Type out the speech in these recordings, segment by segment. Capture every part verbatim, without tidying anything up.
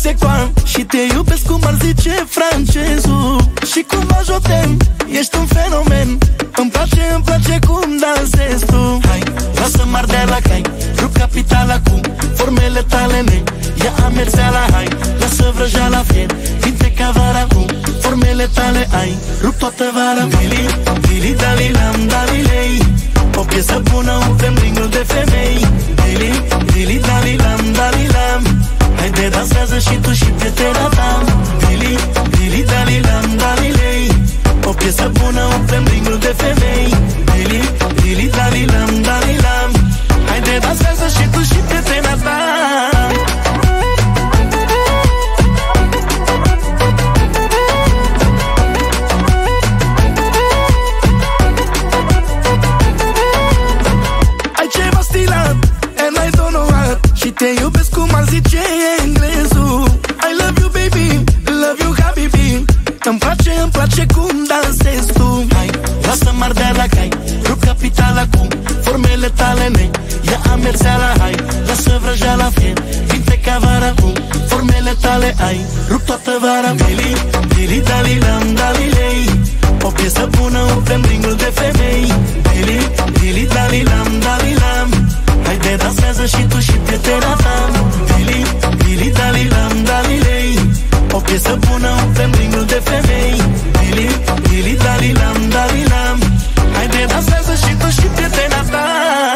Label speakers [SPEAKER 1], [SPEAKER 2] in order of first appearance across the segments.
[SPEAKER 1] sectoare și te iubesc cum ar zice francezul. Și cum ajutem, ești un fenomen. Îmi place, îmi place cum dansezi tu. Hai, lasă-mă ardea la cai, rup capitala cu formele tale ne. Ia amerțeala, hai, lasă vrăjeala fier, vinte ca vara cu formele tale ai, rup toată vara. Dili, dili, dalilam, dalilei, o piesă bună, un femringul de femei. Dili, dili, dalilam, dalilam, haide dansează și tu și prietena ta. Dili, dili, dalilam, dalilei, o piesă bună, un femringul de femei. Dili, dili, dalilam, dalilam, haide dansează și tu și prietena ta. Și te iubesc cum ar zice englezul. I love you baby, love you habibi. Îmi place, îmi place cum dansezi tu. Hai, lasă-mă ardea la cai, rup capitala cu formele tale ne. Ia amerțeala, hai, lasă vrăjeala fier, vinte ca vara cu formele tale ai, rup toată vara. Dili, dili, dalilam, dalilei, o piesă bună, un femringul de femei. Dili, dili, dalilam, dalilam, haide dansează și tu și prietena ta. Dili, dili, dalilam, dalilei, o piesă bună, un femringul de femei. Dili, dili, dalilam, dalilam, haide dansează și tu și prietena ta.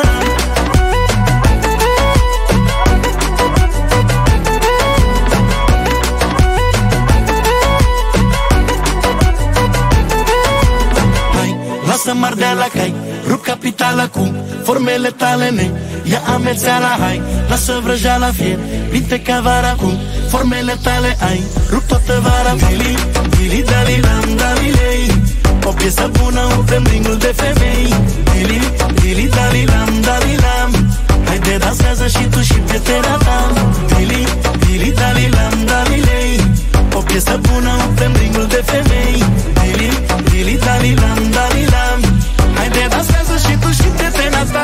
[SPEAKER 1] Hai, lasă-mă ardea la cai, rup capitala cu formele tale ne. Ia amerțeala, hai, lasă vrăjeala fier, vinte ca vara cu formele tale ai, rup toată vara. Dili, dili, dalilam, dalilei, o piesă bună, un femringul de femei. Dili, dili, dalilam, dalilam, haide dansează și tu și prietena ta. Dili, dili, dalilam, dalilei, o piesă bună, un femringul de femei. Dili, dili, dalilam, dalilam, haide dansează și tu și prietena ta.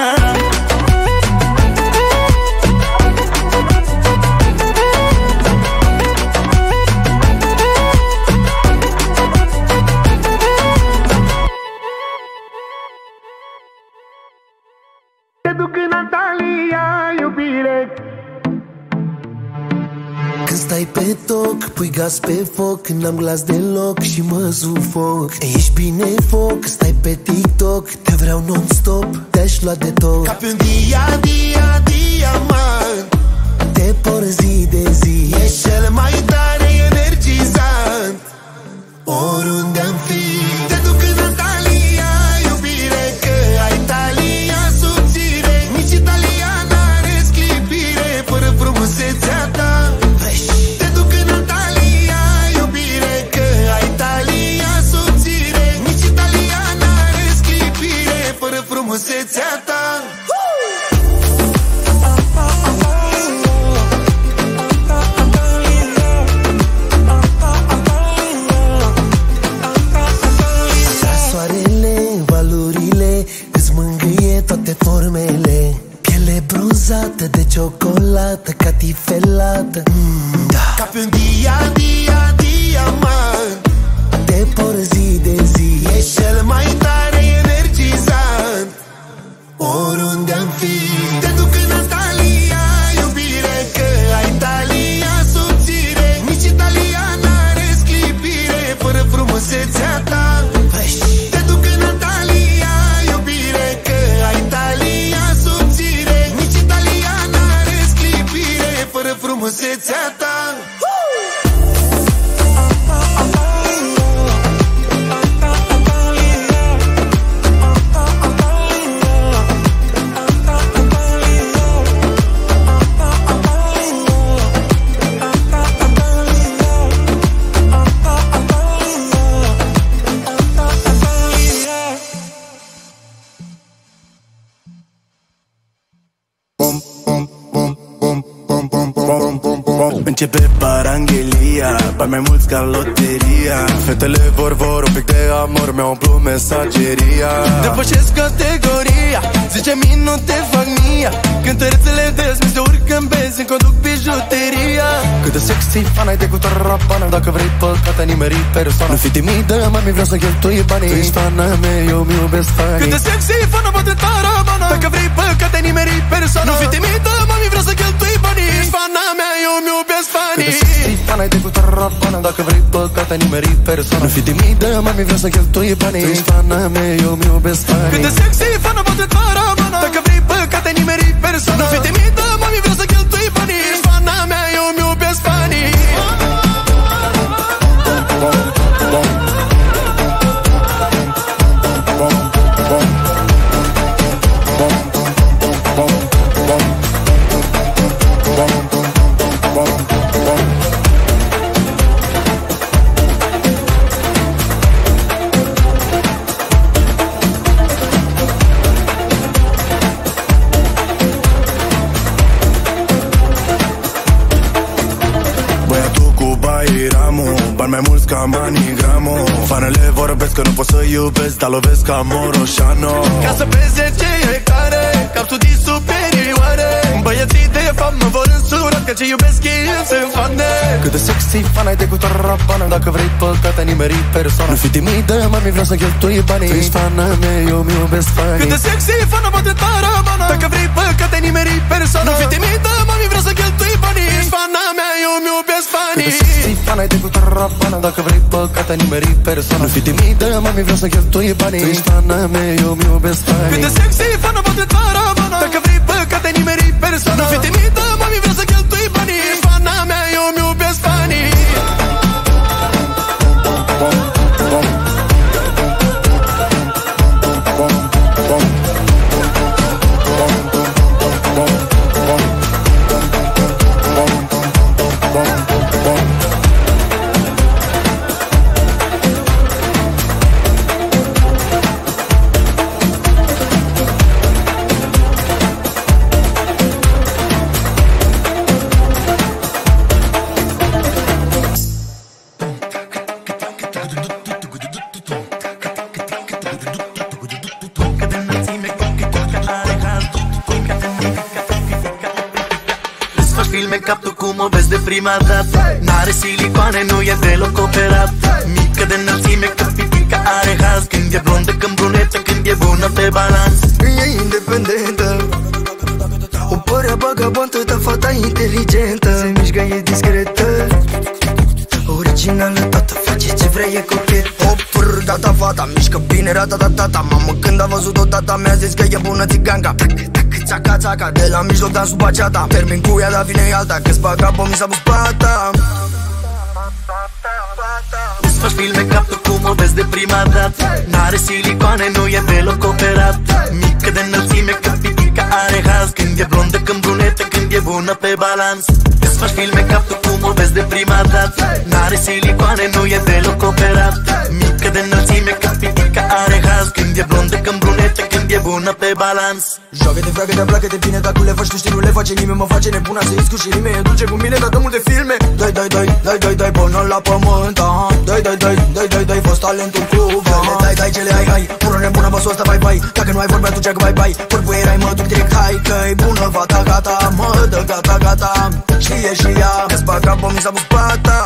[SPEAKER 2] Te duc în Antalya, iubire.
[SPEAKER 3] Când stai pe toc, pui gaz pe foc, n-am glas deloc și mă sufoc. Ești bine foc, stai pe TikTok, te vreau non-stop, te-aș lua de tot.
[SPEAKER 2] Ca pe un dia, dia, diamant,
[SPEAKER 3] te por zi de zi,
[SPEAKER 2] ești cel mai tare energizant.
[SPEAKER 3] oriunde-am fi.
[SPEAKER 2] Te duc în Antalya, iubire, că ai talia subțire. Nici italiana are sclipire, fără frumusețea ta. Te duc în Antalya, iubire, că ai talia subțire. Nici italiana are sclipire, fără frumusețea ta.
[SPEAKER 3] Toate formele, piele bronzată de ciocolată, catifelată, mm, da.
[SPEAKER 2] Ca pe un dia, dia, diamant,
[SPEAKER 3] te por zi de zi,
[SPEAKER 2] ești cel mai tare energizant.
[SPEAKER 3] oriunde-am fi.
[SPEAKER 2] Te duc în Antalya, iubire, că ai talia subțire. Nici italiana are sclipire, fără frumusețea ta. Te duc în Antalya, iubire, că ai talia subțire. Nici italiana are sclipire, fără frumusețea ta.
[SPEAKER 1] Începe paranghelia, bani mai mulți ca loteria. Fetele vor, vor un pic de amor, mi-au umplut mesageria. Depășesc categoria, Maria, zice mie nu te fac mia. Cântărețele des mi se urcă în benzi, îmi conduc bijuteria. Cât de sexy, fana-i de cu tarapană. Dacă vrei păcate, nimeri persoană. Nu fi timidă, mami, vreau să cheltui banii. Tu ești fana mea, eu mi iubesc fanii. Cât de sexy, fana, poate tarapană. Dacă vrei păcate, nimeri persoană. Nu fi timidă, mami, vreau să cheltui banii. Ești fana mea, eu mi iubesc fanii. Cât de sexy, fana-i de cu tarapană. Dacă vrei păcate, nimeri persoană. Nu fi timidă, mami, vreau să cheltui banii. Tu ești fana mea, eu mi iubesc fanii. Cât de sexy, fana, poate tarapană. Dacă vrei păcate, nimeri persoană. Nu fi timidă, mami, vreau să cheltui banii. Ești fana mea, eu mi iubesc fanii. Bani mai mulți ca Manigrammo. Fanele vorbesc că nu pot să iubesc, dar lovesc ca Moroșano. Ca să pe zece hectare, cap studii superioare. Băieții de fapt mă vor însura, că ce iubesc ei sunt fane. Cât de sexy, fana-i de cu tarapană. Dacă vrei păcate, nimeri persoană. Nu fi timidă, mami, vreau să cheltui banii. Tu ești fana mea, eu mi iubesc fanii. Cât de sexy, fana, poate tarapană. Dacă vrei păcate, nimeri persoană. Nu fi timidă, mami, vreau să cheltui banii. Ești fana mea, eu mi iubesc fanii. Cât de sexy, fana-i de cu tarapană. Dacă vrei păcate, nimeri persoană. Nu fi timidă, mami, vreau să cheltui banii. Tu ești fana mea, eu mi iubesc fanii. Cât de sexy, fana, poate tarapană. Dacă vrei păcate, nimeri persoană. Nu fi timidă, mami, vreau să cheltui banii. Ești fana mea, eu mi iubesc fanii. Cum o vezi de prima dată. N-are silicoane, nu e deloc operat. Mică de înălțime, că pitica are haz. Când e blondă, când brunetă, când e bună pe balans.
[SPEAKER 3] E independentă, o părea vagabondă, dar fata inteligentă. Se mișcă, e discretă, originală, tata, face ce vrea, e cochet. O pâr, data, fata, mișcă bine, rata-ta-ta-ta. Mamă, când a văzut-o, tata mi-a zis că e bună țiganca. Țaca, țaca, de la mijloc dansul baceata. Termin cu ea, dar vine alta, că-ți bagabă, mi s-a pus pata.
[SPEAKER 1] Îți faci filme, captul cum o vezi de prima dată. N-are silicoane, nu e deloc operat. Mică de înălțime, că pitica are haz. Când e blondă, când brunetă, când e bună pe balans. Îți faci filme, captul cum o vezi de prima dată. N-are silicoane, nu e deloc operat. Mică de înălțime, că pitica are haz. Când e blondă, când brunetă, când e bună pe balans.
[SPEAKER 3] Joacă-te, freacă-te, placă-te bine, dacă le faci tu știi, nu le face nimeni. Mă face nebuna să ies cu și rime. E dulce cu mine, dar dă multe filme. Dai, dai, dai, dai, dai, dai, până la pământ. Dai, dai, dai, dai, dai, dai, fost talentul club. Dai, dai, cele hai, hai, până nebună, băsul ăsta, bye, bye. Dacă nu ai vorbe, atunci că bye, bye. Pârpuierai, mă duc direct, hai, că-i bună, fata, gata. Mă dă, gata, gata, știe și ea, că-ți bagabă, mi s-a pus pata.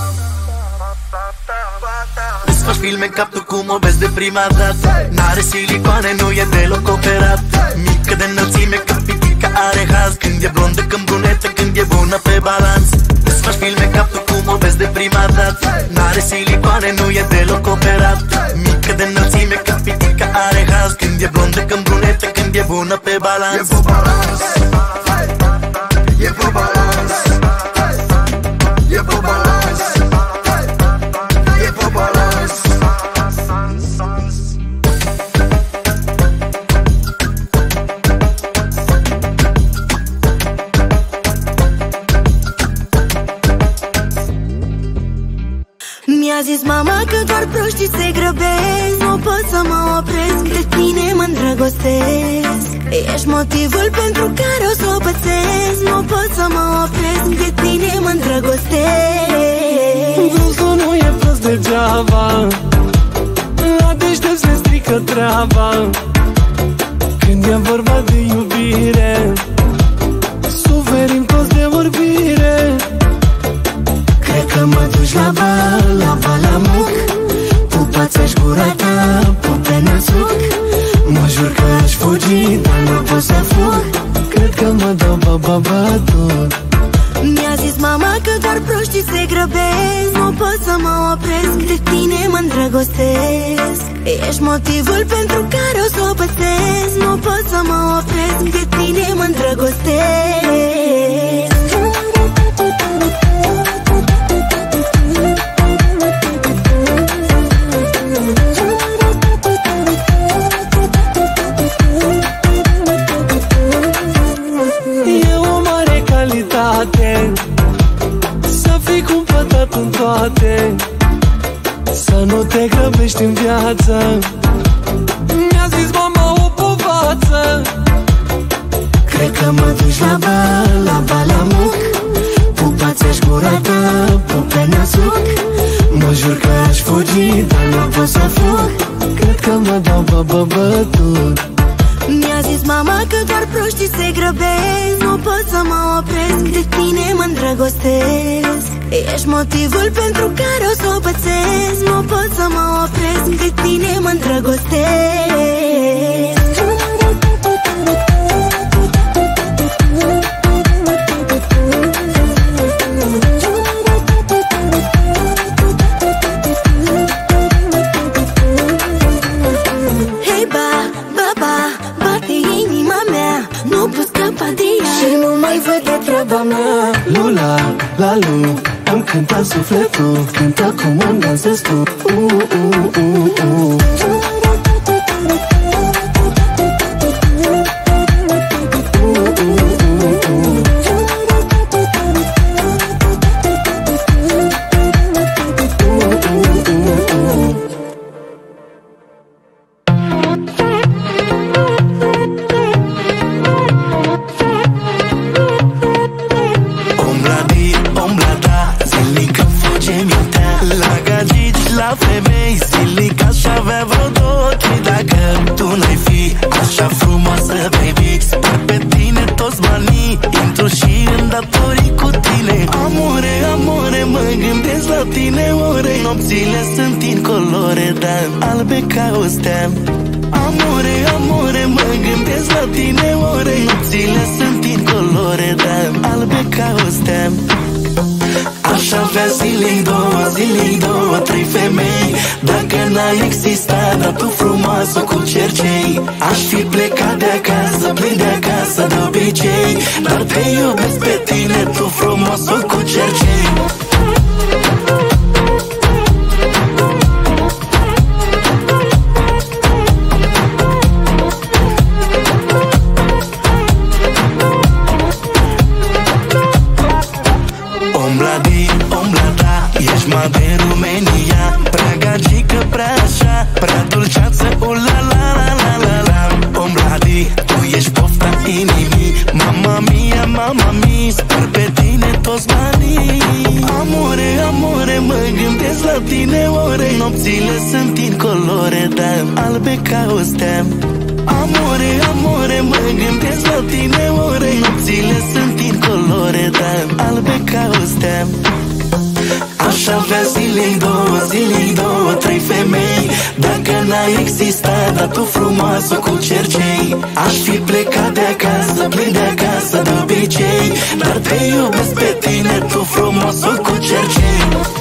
[SPEAKER 1] Îți faci filme, captul cum o vezi de prima dată. N-are silicoane, nu e deloc operat. Mică de înălțime, că pitica are haz. Când e blondă, când brunetă, când e bună pe balans. Îți faci filme, captul cum o vezi de prima dată. N-are silicoane, nu e deloc operat. Mică de înălțime, că pitica are haz. Când e blondă, când brunetă, când e bună pe balans.
[SPEAKER 3] E pe balans, e pe balans, e pe balans, e pe balans.
[SPEAKER 4] Mi-a zis mama că doar proștii se grăbesc. Nu pot să mă opresc, de tine mă îndrăgostesc. Ești motivul pentru care o să o pățesc. Nu pot să mă opresc, de tine mă îndrăgostesc.
[SPEAKER 5] Vânsul nu e prost degeaba, la deștept se strică treaba.
[SPEAKER 1] când e vorba de iubire, suferim toți de vorbire. Cred că mă duci la bal, la bal la muc, pupați-aș gura ta, pupe în suc. Mă jur că aș fugi, dar nu pot să fug. Cred că mă dau ba-ba-ba-tot.
[SPEAKER 4] Mi-a zis mama că doar proștii se grăbesc. Nu pot să mă opresc, de tine mă îndrăgostesc. Ești motivul pentru care o să o pățesc. Nu pot să mă opresc, de tine mă îndrăgostesc.
[SPEAKER 1] Să fii cumpătat în toate, să nu te grăbești în viață. Mi-a zis mama o povață. Cred că mă duci la bal, la bal la muc, pupați-aș gura ta, pupe în suc. Mă jur că aș fugi, dar nu pot să fug. Cred că mă dau ba-ba-ba-tot.
[SPEAKER 4] Mi-a zis mama că doar proștii se grăbesc. Nu pot să mă opresc, de tine mă îndrăgostesc. Ești motivul pentru care o să o pățesc. Nu pot să mă opresc, de tine mă îndrăgostesc. Hei ba, baba, bate inima mea, nu pot scăpa de ea și nu mai văd de treaba mea.
[SPEAKER 1] Lula, la lu, am cântat sufletul, cântă cum îmi dansezi tu. uh, uh, uh, uh. Nopțile sunt incolore, dar albe ca o stea. Amore, amore, mă gândesc la tine ore. Nopțile sunt incolore, dar albe ca o stea. Aș avea zilei două, zilei două, trei femei. Dacă n-ai existat, dar tu frumoasă cu cercei. Aș fi plecat de acasă, plin de acasă de obicei. Dar te iubesc pe tine, tu frumoasă cu cercei. De România, prea gagică, prea așa, prea dulceață, o la la la la la la. Ombladi, tu ești pofta inimii, mama mia, mama mia, sper pe tine toți banii. Amore, amore, mă gândesc la tine ore. Nopțile sunt incolore, dar albe ca o stea. Amore, amore, mă gândesc la tine ore. Nopțile sunt incolore, dar albe ca o stea. Aș avea zilei două, zilei două, trei femei. Dacă n-ai existat, dar tu frumoasă cu cercei. Aș fi plecat de acasă, plin de acasă de obicei. Dar te iubesc pe tine, tu frumoasă cu cercei.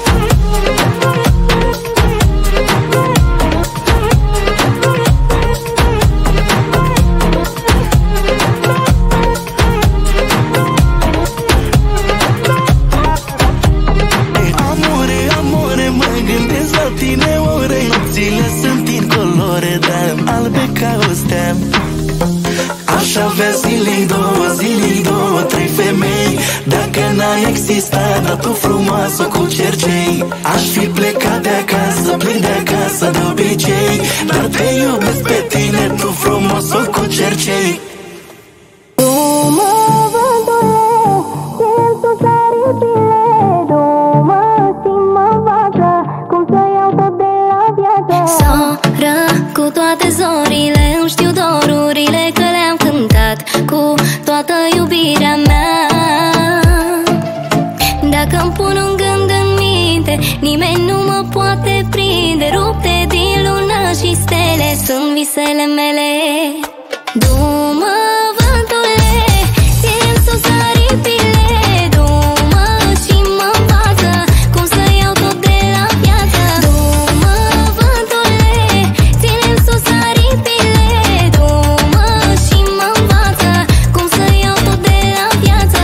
[SPEAKER 1] Aș avea zilei două, zilei două, trei femei. Dacă n-ai existat, dar tu frumoasă cu cercei. Aș fi plecat de acasă, plin de acasă de obicei. Dar te iubesc pe tine, tu frumoasă cu cercei.
[SPEAKER 4] Soră cu toate zorile
[SPEAKER 5] nu știu dorurile că le-am cântat cu toată iubirea mea. Dacă-mi pun un gând în minte, nimeni nu mă poate prinde. Rupte din lună și stele sunt visele mele. Du-mă, vântule, ține-mi sus aripile. Du-mă și mă învață cum să iau tot de la viață. Du-mă, vântule, ține-mi sus aripile. Du-mă și mă învață cum să iau tot de la viață.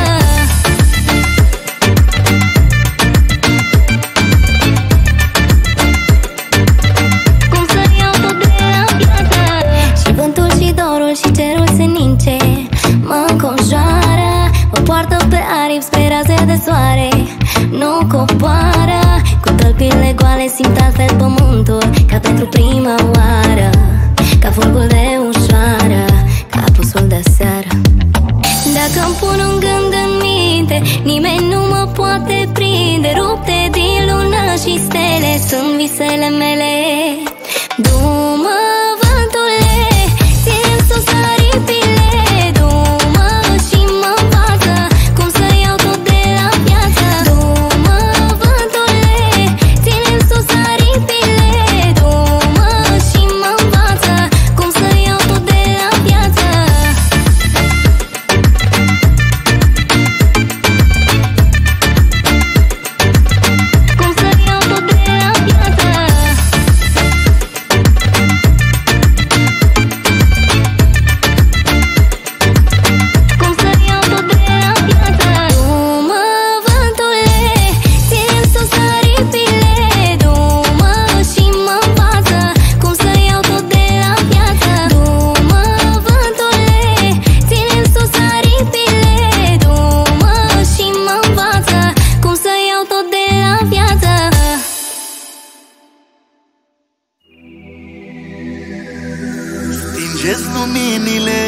[SPEAKER 5] Cum să iau tot de la viață. Și vântul și dorul și cerul senince mă înconjoară, mă poartă pe aripi spre raze de soare. Nu coboară, cu tălpile goale simt altfel pământul, ca pentru prima oară, ca fulgul de ușoară, ca apusul de seară. Dacă-mi pun un gând în minte, nimeni nu mă poate prinde. Rupte din lună și stele sunt visele mele. Du-mă, vântule, ține-mi sus aripile. Du-mă și mă învață cum să iau tot de la viață. Du-mă, vântule, ține-mi sus aripile. Du-mă și mă învață cum să iau tot de la viață. Cum să iau tot de la viață. Cum să iau tot de la viață. Du-mă, vântule, ține-mi sus aripile. Du-mă și mă învață cum să iau tot de la viață. Du-mă, vântule, ține-mi sus aripile. Du-mă și mă învață cum să iau tot de la viață.
[SPEAKER 1] Stingeți luminile,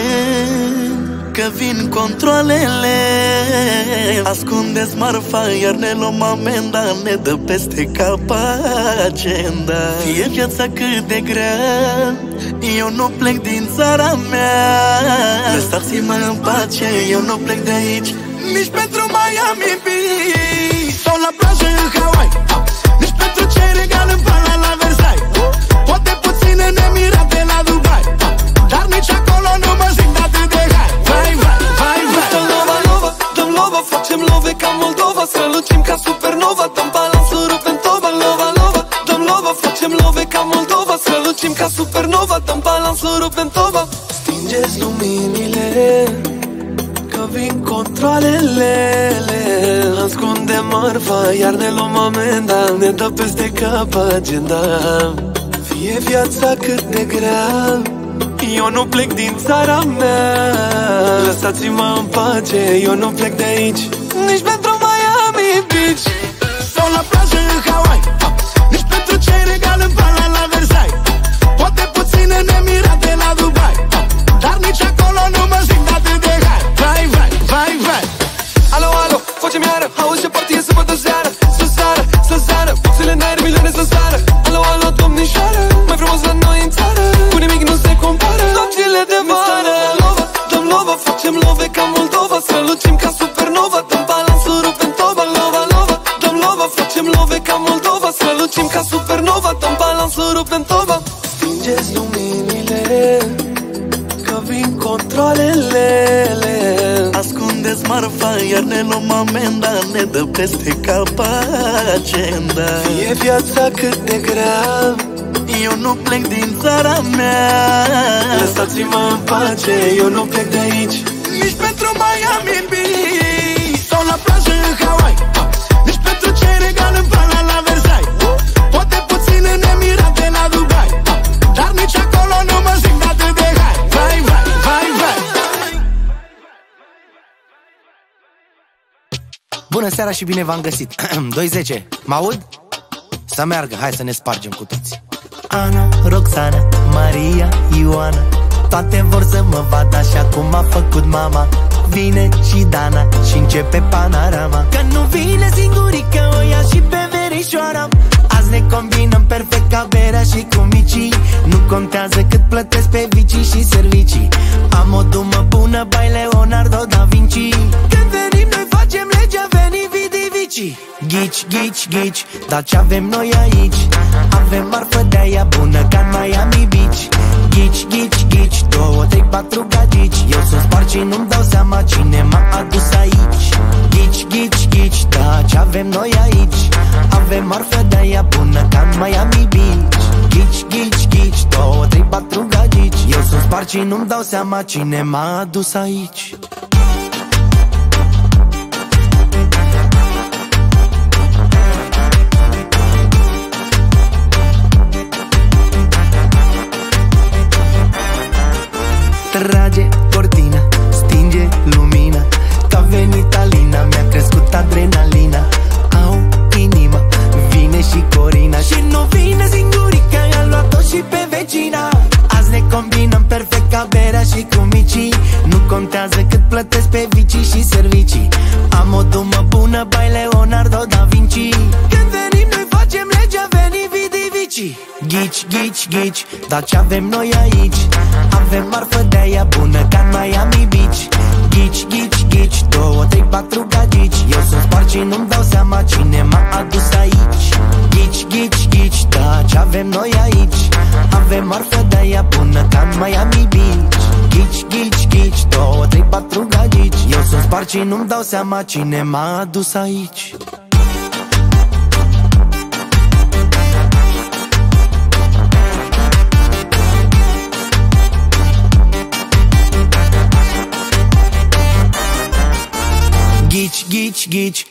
[SPEAKER 1] că vin controlele. Ascundeți marfa, iar ne luăm amenda. Ne dă peste cap agenda. Fie viața cât de grea, eu nu plec din țara mea. Lăsați-mă în pace, eu nu plec de aici, nici pentru Miami Beach sau la plajă în Hawaii, nici pentru ce regal în Pala la Versailles. Poate puține nemirate la Dubai, dar nici acolo nu mă simt atât de hai. Vai, vai, vai, vai.
[SPEAKER 6] Dăm lova, lova, dăm lova, facem love ca Moldova. Strălucim ca supernova, dăm balansul, rupem toba. Lova, lova, dăm lova, facem love ca Moldova. Strălucim ca supernova, dăm balansul, rupem toba. Stingeți luminile, că vin controlele. Ascundem marfa, iar ne luăm amenda. Ne dă peste cap agenda. Fie viața cât de grea, eu nu plec din țara mea. Lăsați-mă în pace, eu nu plec de aici, nici pentru Miami Beach
[SPEAKER 1] sau la plajă în Hawaii, nici pentru ce regal în Pala la Versailles. Poate puține nemirate la Dubai, dar nici acolo nu mă simt atât de hai. Vai, vai, vai, vai.
[SPEAKER 6] Alo, alo, facem iară, auzi ce partie să văd o seară. Să sară, să sară, boxele în aer, milioane să sară. Alo, alo, domnișoară, mai frumos la noi în țară, cu nimic nu se compară. Nopțile de vară, lova, dăm lova, facem love ca Moldova. Strălucim ca supernova, dăm balansul, rupem toba. Lova, lova, dăm lova, facem love ca Moldova. Strălucim ca supernova, dăm balansul, rupem toba. Stingeți luminile, că vin controlele.
[SPEAKER 1] Ascundeți marfa, iar ne luăm amenda. Ne dă peste cap agenda.
[SPEAKER 6] Fie viața cât de grea,
[SPEAKER 1] eu nu plec din țara mea.
[SPEAKER 6] lăsați-mă în pace, eu nu plec de aici,
[SPEAKER 1] nici pentru Miami Beach sau la plajă în Hawaii, nici pentru ce regal în Pala la Versailles. Poate puține nemirate la Dubai, dar nici acolo nu mă simt atât de hai. Vai, vai, vai, vai.
[SPEAKER 7] Bună seara și bine v-am găsit. doi zece, mă aud? Să meargă, hai să ne spargem cu toți. Ana, Roxana, Maria, Ioana, toate vor să mă vadă așa cum a făcut mama. Vine și Dana și începe panorama, că nu vine singurică, o ia și pe verișoara. Azi ne combinăm perfect ca berea și cu micii. Nu contează cât plătesc pe vicii și servicii. Am o dumă bună, bai Leonardo da Vinci. Când venim noi facem legea, veni vidi vici. Ghici, ghici, ghici, dar ce avem noi aici? Avem marfă de-aia bună ca în Miami Beach. Ghici, ghici, ghici, două, trei, patru gagici. Eu sunt spart și nu-mi dau seama cine m-a adus aici. Ghici, ghici, ghici, da, ce avem noi aici? Avem marfă de-aia bună ca în Miami Beach. Ghici, ghici, ghici, două, trei, patru gagici. Eu sunt spart și nu-mi dau seama cine m-a adus aici. Trage cortina, stinge lumina. Că-a venit Alina, mi-a crescut adrenalina. Au inima, vine și Corina. Și nu vine singurica, i-a luat-o și pe vecina. Azi ne combinăm perfect ca berea și cu micii. Nu contează cât plătesc pe vicii și servicii. Am o dumă bună, bai Leonardo da Vinci. Când venim noi facem legea, veni vidi vici. Ghici, ghici, ghici, dar ce avem noi aici? Avem marfă de-aia bună ca în Miami Beach. Ghici, ghici, ghici, două, trei, patru gagici. Eu sunt spart și nu-mi dau seama cine m-a adus aici. Ghici, ghici, ghici, da, ce avem noi aici? Avem marfă de-aia bună ca în Miami Beach. Ghici, ghici, ghici, două, trei, patru gagici. Eu sunt spart și nu-mi dau seama cine m-a adus aici. Ghici, ghici, ghici.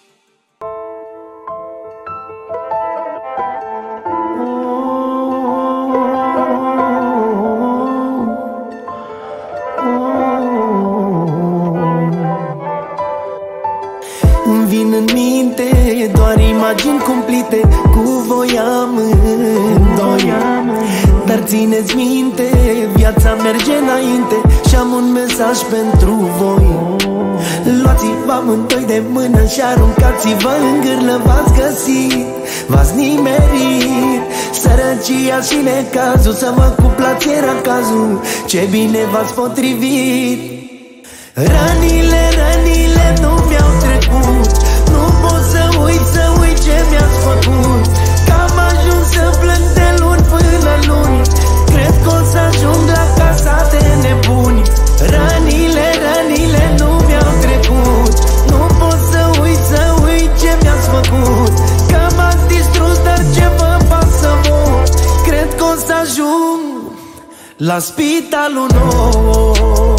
[SPEAKER 7] Îmi vin în minte doar imagini cumplite. Cu voi amândoi. Dar țineți minte, viața merge înainte. Și-am un mesaj pentru voi. Luați-vă amândoi de mână și aruncați-vă în gârlă. V-ați găsit, v-ați nimerit. Sărăcia și necazul, să mă cuplați era cazul. Ce bine v-ați potrivit. Rănile, rănile nu mi-au trecut. Nu pot să uit, să uit ce mi-ați făcut. Că am ajuns să plâng de luni până luni. Cred că o să ajung la casa de nebuni. Rănile, rănile nu mi-au trecut. Nu pot să uit, să uit ce mi-ați făcut. Că m-ați distrus, dar ce vă pasă vouă? Cred că o să ajung la spitalul nou.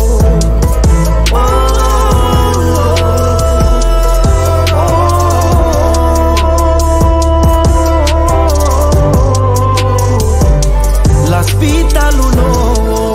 [SPEAKER 7] La spitalul nou.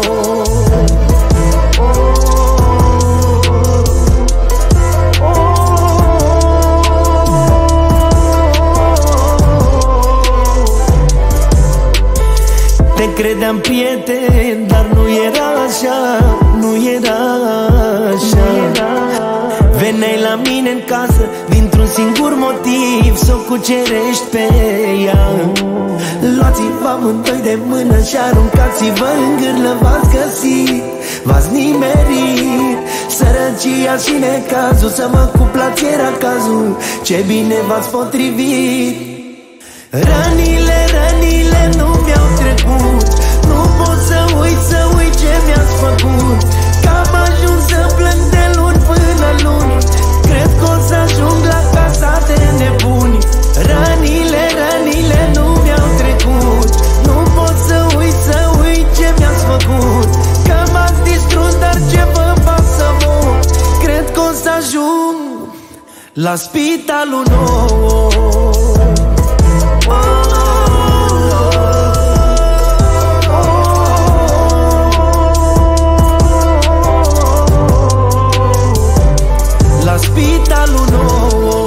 [SPEAKER 7] Te credeam prieten, dar nu era așa, nu era așa. Veneai la mine în casă dintr-un singur motiv, să o cucerești pe ea. Luați-vă amândoi de mână și aruncați-vă în gârlă. V-ați găsit, v-ați nimerit. Sărăcia și necazul, să mă cuplați era cazul. Ce bine v-ați potrivit. Rănile, rănile nu mi-au trecut. Nu pot să uit, să uit ce mi-ați făcut. Că am ajuns să plâng de luni până luni. Cred că o să ajung la casa de nebuni. Rănile, rănile nu mi-au trecut. Nu pot să uit, să uit ce mi-ați făcut. Că m-ați distrus, dar ce vă pasă vouă? Cred că o să ajung la spitalul nou. La spitalul nou.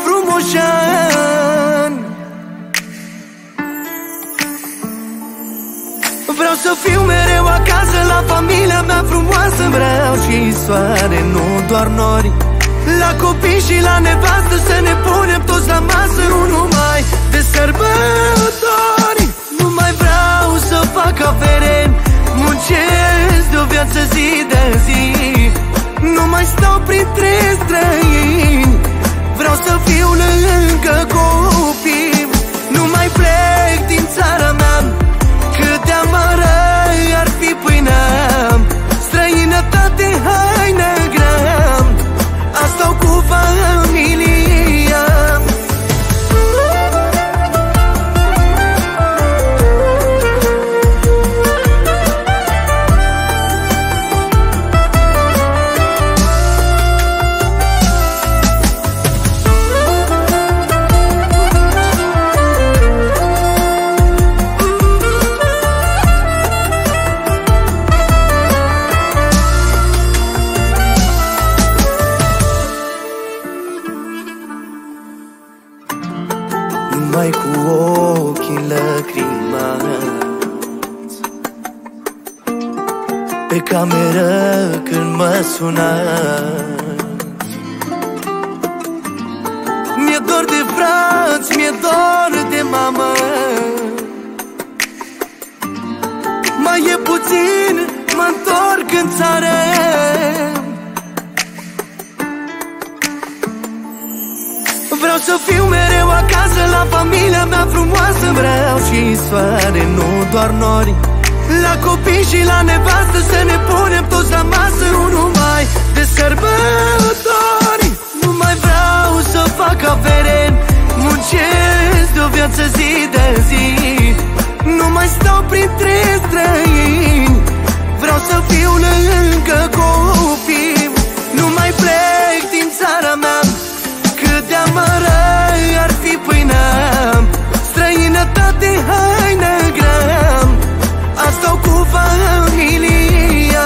[SPEAKER 1] frumoșan. Vreau să fiu mereu acasă la familia mea frumoasă. Vreau și soare, nu doar nori. La copii și la nevastă să ne punem toți la masă, nu numai de sărbători. Nu mai vreau să fac avere, muncesc de o viață zi de zi. Nu mai stau printre străini, vreau să fiu lângă copii. Nu mai plec din țara mea, cât de amară ar fi pâinea. Străinătate, haină grea, asta-o cu familia. Numai cu ochii lacrimați pe cameră când mă sunați. Mi-e dor de frați, mi-e dor de mamă. Mai e puțin, mă-ntorc în țară. Vreau să fiu mereu acasă la familia mea frumoasă. Vreau și soare, nu doar nori. La copii și la nevastă să ne punem toți la masă, nu numai de sărbători. Nu mai vreau să fac avere, muncesc de o viață zi de zi. Nu mai stau printre străini, vreau să fiu lângă copii. Nu mai plec din țara mea, cât de amară ar fi pâinea. Străinătate, haină grea, asta-o cu familia.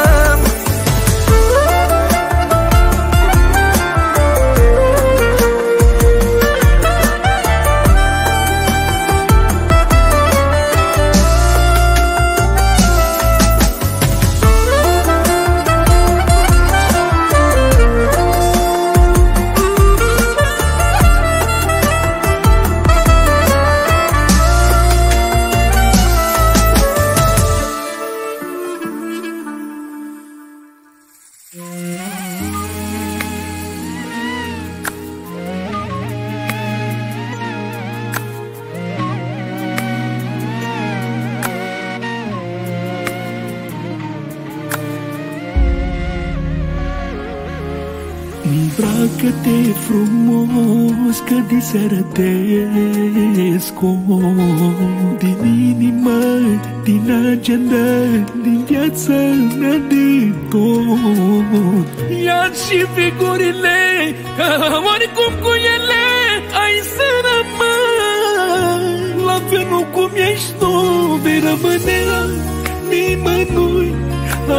[SPEAKER 8] Îmbracă-te frumos, că diseară te scot din inimă, din agenda, din viața mea de tot. Ia-ți și figurile, că oricum cu ele ai să rămâi. La felul cum ești tu, vei rămâne a nimănui, a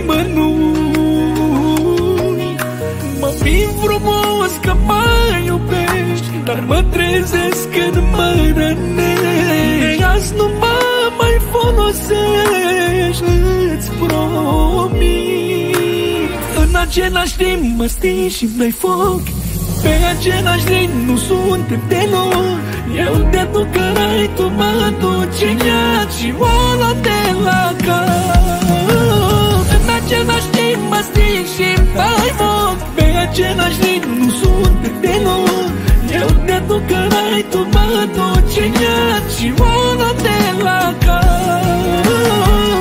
[SPEAKER 8] nimănui. Mă fi frumos că mă iubești, dar mă trezesc când mă rănești. Azi nu mă mai folosești, îți promit. În același timp mă stingi și-mi dai foc, pe același ritm nu suntem deloc. Eu te duc cărai, tu mă duci în iad și o luăm de la cap. În același timp mă stingi și-mi dai foc, pe același ritm nu suntem deloc. Eu te duc cărai, tu mă duci în iad și o luăm de la cap.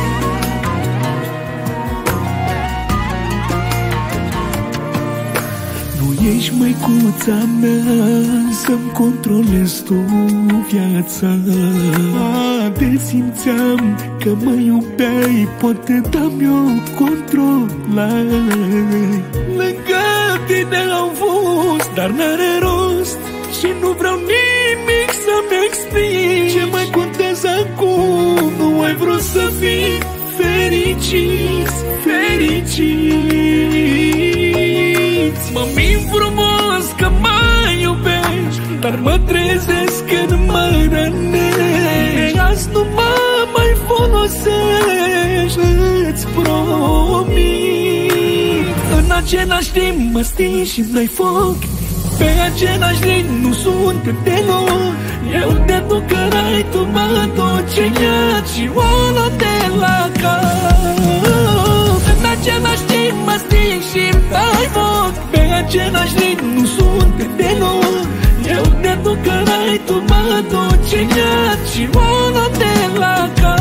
[SPEAKER 8] Nu ești măicuța mea să-mi controlezi tu viața. De simțeam că mă iubeai, poate dam eu controlai. Lângă tine am fost, dar n-are rost și nu vreau nimic să-mi explici. Ce mai contează acum? Nu ai vrut să fii fericit, fericit. Mă mint frumos că mă iubești, dar mă trezesc când mă rănești. De azi nu mă mai folosești, îți promit. În același timp mă stingi și dai foc, pe același ritm nu suntem deloc. Eu te duc cărai, tu mă duci în iad și oala de la cap. În același timp mă sting și-mi dai foc, pe același ritm nu suntem deloc. Eu te duc cărai, tu mă duci în iad și oala de la cap.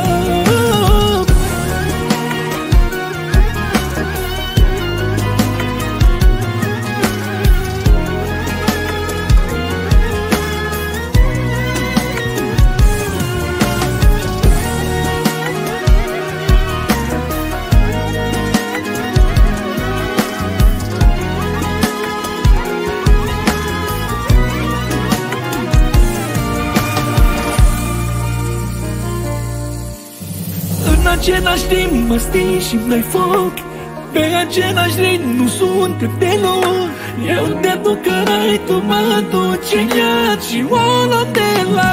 [SPEAKER 8] În același timp mă stingi și-mi dai foc, pe același ritm nu suntem deloc. Eu te duc cărai, tu mă duci în iad și oala de la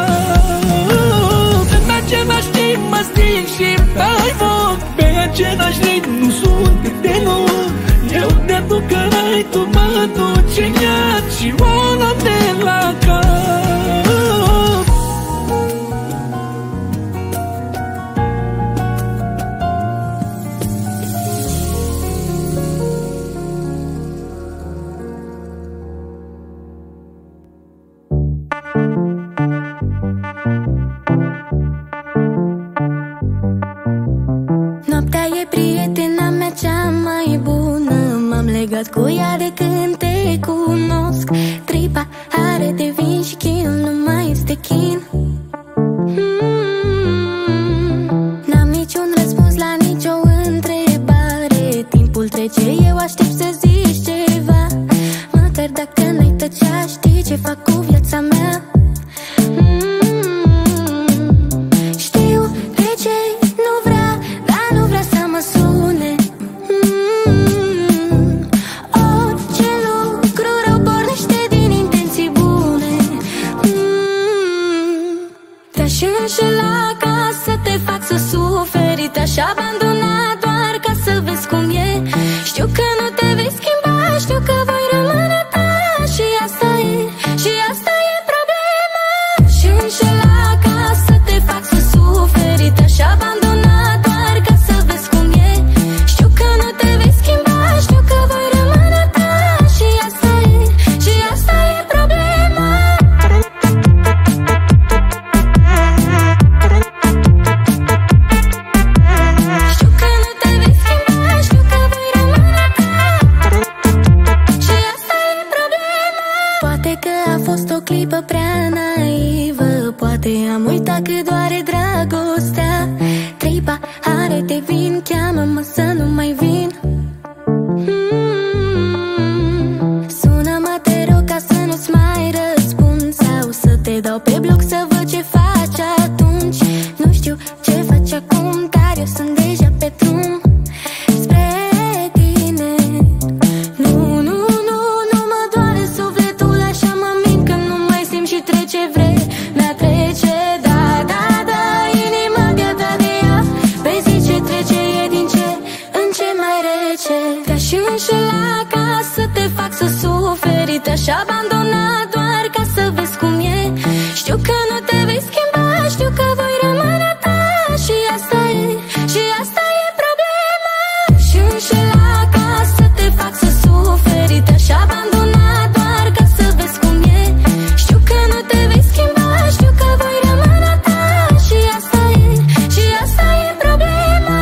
[SPEAKER 8] cap. În același timp mă stingi și-mi dai foc, pe același ritm nu suntem deloc. Eu te duc cărai, tu mă duci în iad și oala de la cap.
[SPEAKER 5] Cu ea de când te cunosc, tripa are de vin și chinul nu mai este chin. mm-hmm. N-am niciun răspuns la nicio întrebare. Timpul trece, eu aștept să zici ceva. Măcar dacă n-ai tăcea, știi ce fac cu viața mea. mm-hmm. Știu de ce nu vrea, dar nu vrea să mă sune. Te-aș înșela ca să te fac să suferi, te-aș abandona doar ca să vezi cum e. Știu că nu te vei schimba, știu că voi rămâne ta. Și asta e, și asta e problema. Te-aș înșela ca să te fac să suferi, te-aș abandona doar ca să vezi cum e. Știu că nu te vei schimba, știu că voi rămâne ta. Și asta e, și asta e problema. Clipă prea naivă, poate am uitat cât doare dragostea. Tripa are de vin, cheamă-mă să nu mai vin. mm-hmm. Sună-mă, te rog, ca să nu-ți mai răspund, sau să te dau pe bloc să văd ce faci atunci. Nu știu ce faci acum, dar eu sunt deja pe drum spre tine. Nu, nu, nu, nu mă doare sufletul, așa mă mint că nu mai simt și trece vremea, trece. Da, da, da, inima de-a dat de ea, pe zi ce trece e din ce în ce mai rece. Te-aș înșela ca să te fac să suferi, te-aș abandona doar ca să vezi cum e. Știu că nu te vei schimba, știu că voi rămâne ta. Și asta e, și asta e problema. Te-aș înșela ca să te fac să suferi, te-aș abandona doar ca să vezi cum e. Știu că nu te vei schimba, știu că voi rămâne ta. Și asta e, și asta e problema.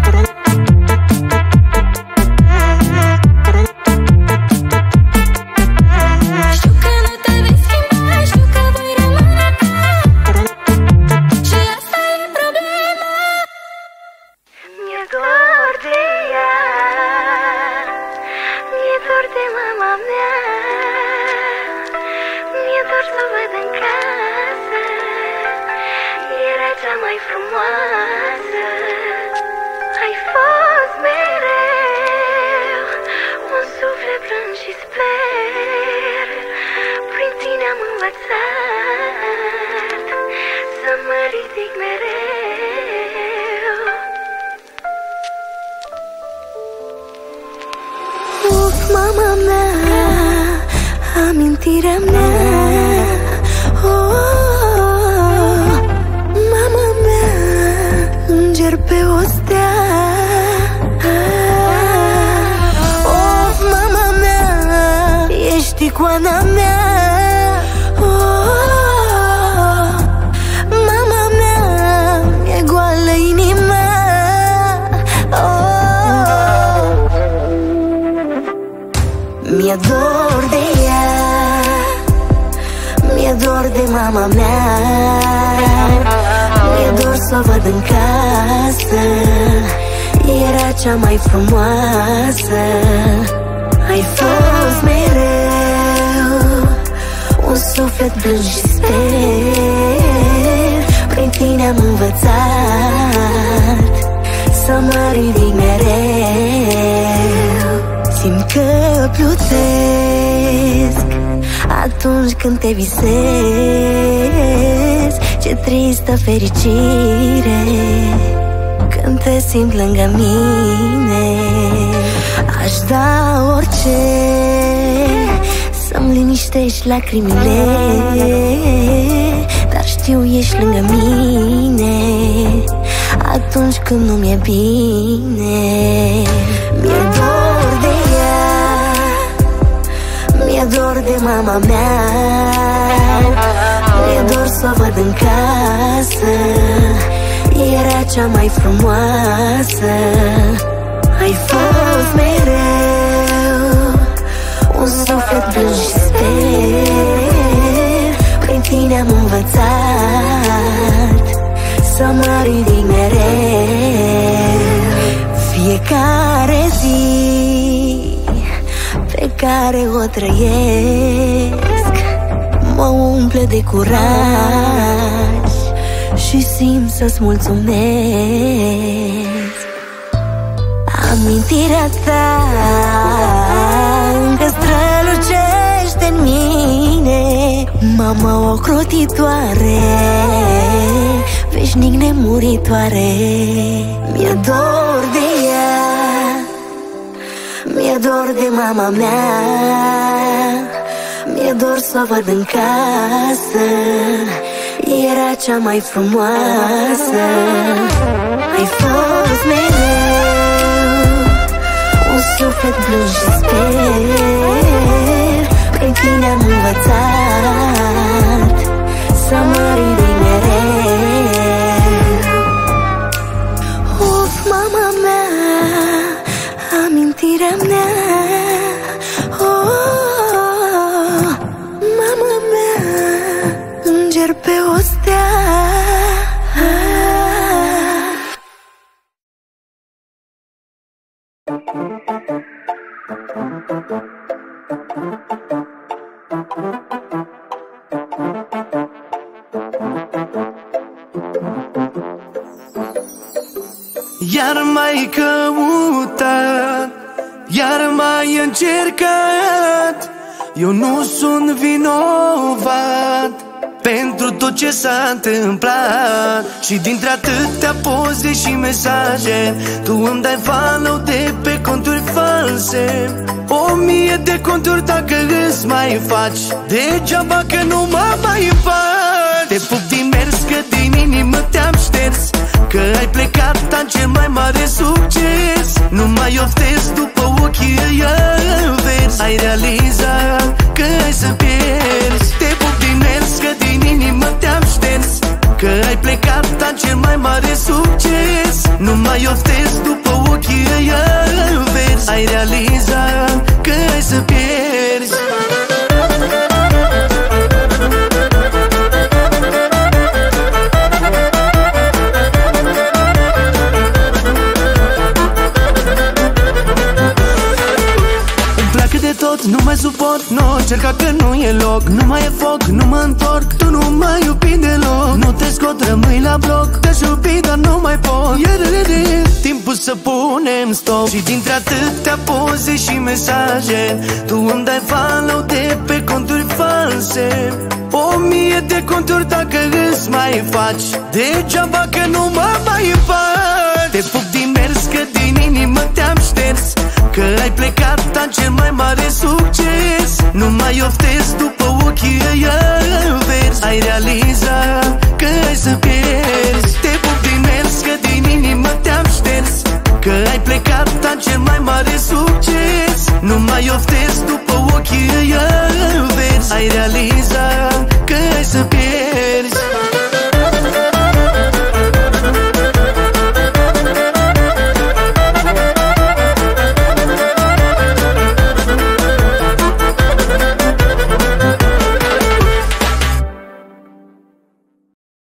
[SPEAKER 5] Știu că nu te vei schimba, știu că voi rămâne ta. Și asta e problema.
[SPEAKER 4] Mi-e dor de ea, mi-e dor de mama mea, mi-e dor să o văd în casă. Era cea mai frumoasă, ai fost mereu un suflet plâns și sper. Prin tine amintirea mea. Oh, mama mea, înger pe o stea. Oh, mama mea, ești icoana mea. Oh, mama mea, mi-e goală inima. Oh, mi-e dor de ea, mi-e dor de mama mea. Mi-e dor să o văd în casă, era cea mai frumoasă. Ai fost mereu un suflet blând și sper, prin tine am învățat să mă ridic mereu. Simt că plutesc atunci când te visez. Ce tristă fericire când te simt lângă mine. Aș da orice să-mi liniștești lacrimile, dar știu ești lângă mine atunci când nu mi-e bine. Mi-e dor de ea, mi-e dor de mama mea. Mi-e dor să o văd în casă, era cea mai frumoasă. Ai fost mereu un suflet blând și sper, prin tine am învățat să mă ridic mereu. Fiecare zi pe care o trăiesc mă umple de curaj și simt să-ți mulțumesc. Amintirea ta încă strălucește în mine. Mama ocrotitoare, veșnic nemuritoare. Mi-e dor de ea, mi-e dor de mama mea. Mi-e dor să o văd în casă, era cea mai frumoasă. Ai fost mereu un suflet blând și sper, prin tine am învățat să mă ridic mereu. Of, mama mea, amintirea mea. Oh, mama mea, înger pe o stea.
[SPEAKER 1] Iar mai căutat, iar mai încercat. Eu nu sunt vinovat pentru tot ce s-a întâmplat. Și dintre atâtea poze și mesaje, tu îmi dai follow de pe conturi false. O mie de conturi dacă îți mai faci, degeaba că nu mă mai faci. Te pup din mers că din inimă te-am șters, că ai plecat în cel mai mare succes. Nu mai oftezi după ochii ăia verzi. Ai realizat că ai să pierzi. Te pup din mers că din inimă te-am șters, că ai plecat în cel mai mare succes. Nu mai oftezi după ochii ăia verzi. Ai realizat că ai să pierzi. Nu mai suport, nu, cerca că nu e loc. Nu mai e foc, nu mă întorc, tu nu mai iubi deloc. Nu te scot, rămâi la bloc, te-aș iubi, dar nu mai pot. Timpul să punem stop. Și dintre atâtea poze și mesaje, tu îmi dai follow de pe conturi false. O mie de conturi dacă îți mai faci, degeaba că nu mă mai faci. Te pup din mers că din inimă te-am șters, că că ai plecat, am cel mai mare succes. Nu mai oftezi după ochii ăia verzi. Ai realizat că ai să pierzi. Te pup din mers, că din inimă te-am șters. Că ai plecat, am cel mai mare succes. Nu mai oftezi după ochii ăia verzi. Ai realizat că ai să pierzi.